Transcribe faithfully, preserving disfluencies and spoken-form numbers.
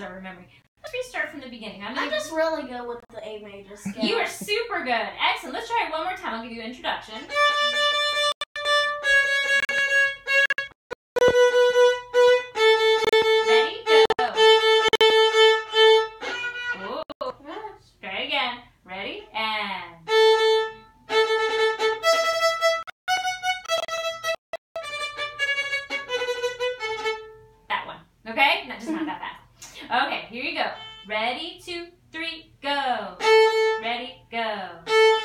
are remembering. Let's restart from the beginning. I'm, I'm just really good with the A major scale. You are super good. Excellent. Let's try it one more time. I'll give you an introduction. Ready? Go. Ooh. Try it again. Ready? And... that one. Okay? No, just not that fast. Okay, here you go. Ready, two, three, go. Ready, go.